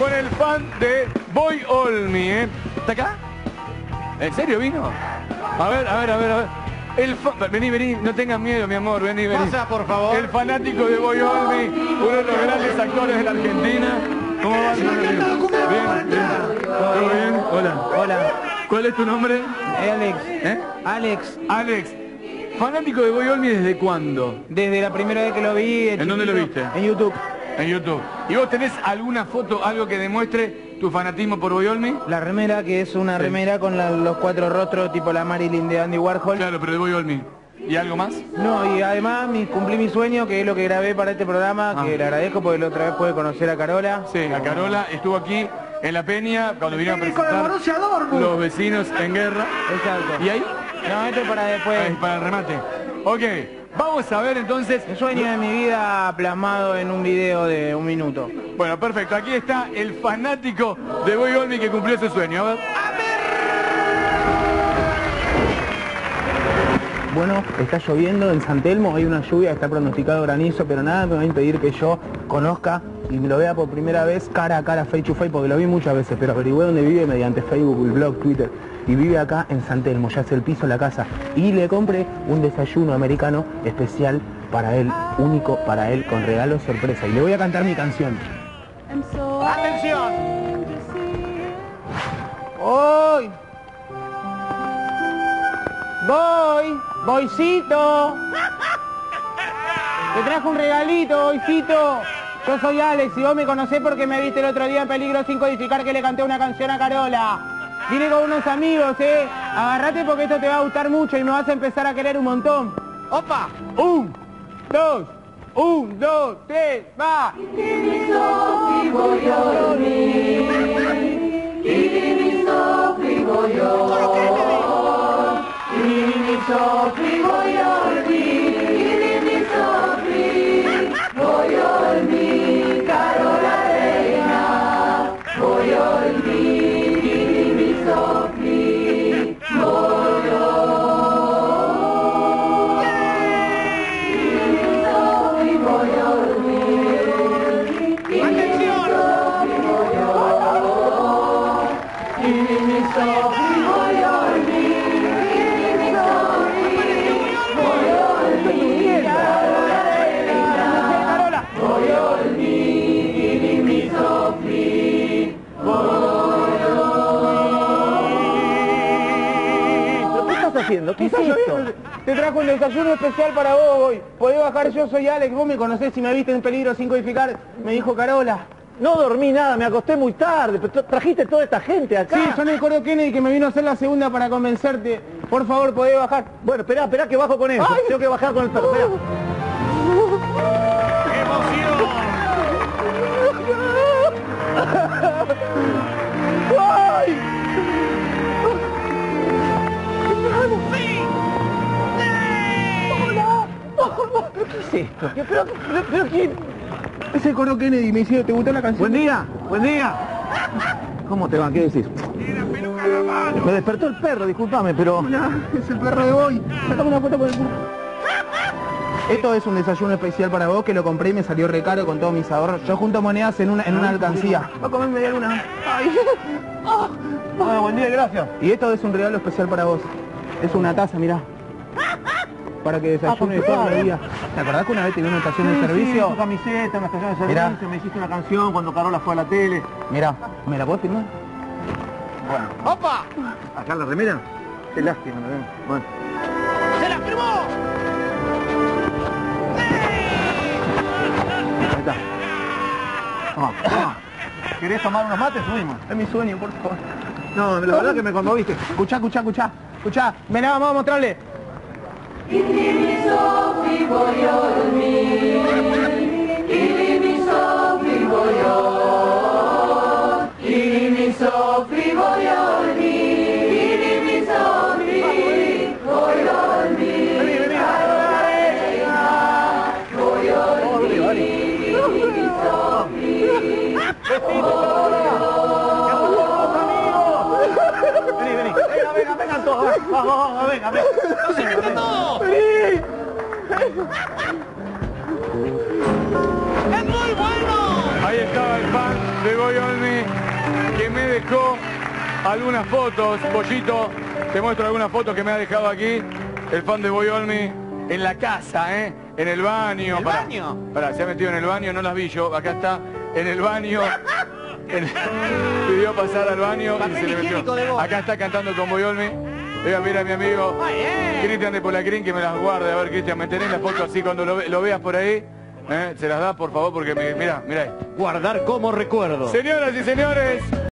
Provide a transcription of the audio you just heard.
con el fan de Boy Olmi, ¿eh? ¿Está acá? ¿En serio vino? A ver. Vení, no tengas miedo, mi amor, vení. Pasa, por favor. El fanático de Boy Olmi, uno de los grandes actores de la Argentina. ¿Cómo va? Bien. ¿Todo bien? Hola. ¿Cuál es tu nombre? Alex. ¿Eh? Alex. ¿Fanático de Boy Olmi desde cuándo? Desde la primera vez que lo vi. ¿En dónde lo viste? En YouTube. En YouTube. ¿Y vos tenés alguna foto, algo que demuestre tu fanatismo por Boy Olmi? La remera, que es una remera con los 4 rostros, tipo la Marilyn de Andy Warhol. Claro, pero de Boy Olmi. ¿Y algo más? No, y además cumplí mi sueño, que es lo que grabé para este programa, que le agradezco porque la otra vez pude conocer a Carola. Sí, a Carola estuvo aquí en La Peña cuando vinieron a presentar Los Vecinos en Guerra. Exacto. ¿Y ahí? No, esto es para después. Ahí, para el remate. Ok, vamos a ver entonces... El sueño de mi vida plasmado en un video de 1 minuto. Bueno, perfecto. Aquí está el fanático de Boy Olmi que cumplió ese sueño. A ver. Bueno, está lloviendo en San Telmo, hay una lluvia, está pronosticado granizo, pero nada me va a impedir que yo conozca y lo vea por primera vez cara a cara, face to face, porque lo vi muchas veces, pero averigüé dónde vive mediante Facebook, el blog, Twitter, y vive acá en San Telmo, ya hace el piso, la casa, y le compré un desayuno americano especial para él, único para él, con regalo sorpresa, y le voy a cantar mi canción. ¡Atención! ¡Hoy! ¡Boycito! Te trajo un regalito, Boycito. Yo soy Alex y vos me conocés porque me viste el otro día en Peligro sin codificar que le canté una canción a Carola. Vine con unos amigos, Agárrate porque esto te va a gustar mucho y me vas a empezar a querer un montón. ¡Opa! 1, 2, 3, va. ¿Qué es esto? Te trajo un desayuno especial para vos hoy. Podés bajar, yo soy Alex, vos me conocés, si me viste en Peligro sin codificar, me dijo Carola. No dormí nada, me acosté muy tarde, pero trajiste toda esta gente acá. Sí, son el coro Kennedy que me vino a hacer la segunda para convencerte. Por favor, podés bajar. Bueno, esperá que bajo con eso. Ay. Tengo que bajar con el perro, esperá. ¡Ay! ¿Pero qué es esto? ¿Pero quién? Es el coro Kennedy, me dice, ¿te gustó la canción? Buen día. ¿Cómo te va? ¿Qué decís? Me despertó el perro, discúlpame, pero... Hola, es el perro de hoy. Sácame una foto con el perro. Esto es un desayuno especial para vos que lo compré y me salió re caro con todos mis ahorros. Yo junto monedas en una alcancía. Va a comer media luna. Ay. Bueno, buen día, gracias. Y esto es un regalo especial para vos. Es una taza, mirá. Para que desayunes todos los días. ¿Te acordás que una vez te vi una estación de servicio? Tu camiseta, una estación de servicio, Mirá. me hiciste una canción cuando Carola fue a la tele. Mirá, ¿me la podés firmar? Bueno. ¡Opa! ¿Acá la remera? Qué lástima, ¿no? Bueno. ¡Se la firmó! Ahí está. Toma. ¿Querés tomar unos mates? Subimos. Es mi sueño, por favor. No, la verdad que me conmoviste. Escuchá. Ven, vamos a mostrarle. Vengan todos, vamos, venga. ¡No se meten todos! ¡Es muy bueno! Ahí estaba el fan de Boy Olmi, que me dejó algunas fotos. Pollito, te muestro algunas fotos que me ha dejado aquí el fan de Boy Olmi en la casa, en el baño. ¿El baño? Pará, se ha metido en el baño, no las vi yo. Acá está, en el baño. Pidió pasar al baño y se le metió. Acá está cantando con Boy Olmi. Mira a mi amigo Cristian de Polacrín, que me las guarde. A ver, Cristian, me tenés la foto así cuando lo veas por ahí. Se las da, por favor, porque mira ahí. Guardar como recuerdo. Señoras y señores.